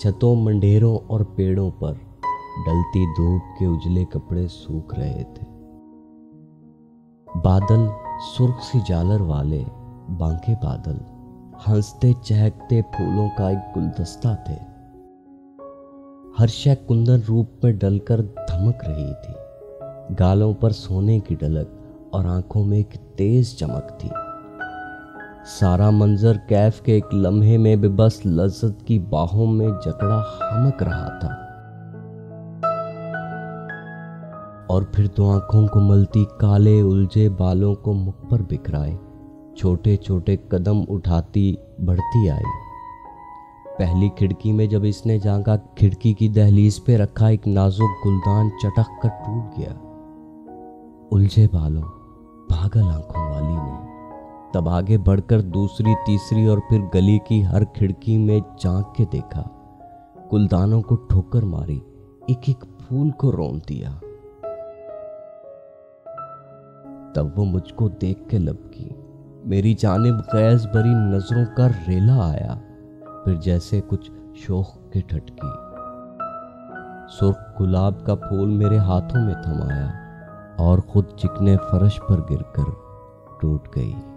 छतों, मंडेरों और पेड़ों पर डलती धूप के उजले कपड़े सूख रहे थे। बादल सुर्ख सी झालर वाले बांके बादल हंसते चहकते फूलों का एक गुलदस्ता थे। हर शय कुंदन रूप में डलकर धमक रही थी। गालों पर सोने की डलक और आंखों में एक तेज चमक थी। सारा मंजर कैफ के एक लम्हे में बेबस लज्जत की बाहों में जकड़ा हमक रहा था। और फिर तो आंखों को मलती काले उलझे बालों को मुख पर बिखराए छोटे छोटे कदम उठाती बढ़ती आई। पहली खिड़की में जब इसने झांका, खिड़की की दहलीज पे रखा एक नाजुक गुलदान चटक कर टूट गया। उलझे बालों, पागल आंखों वाली ने तब आगे बढ़कर दूसरी, तीसरी और फिर गली की हर खिड़की में झांक के देखा। गुलदानों को ठोकर मारी, एक एक फूल को रोन दिया। तब वो मुझको देख के लपकी। मेरी जानिब गैस भरी नजरों का रेला आया, फिर जैसे कुछ शोख के ठटकी। सुर्ख गुलाब का फूल मेरे हाथों में थमाया और खुद चिकने फर्श पर गिरकर टूट गई।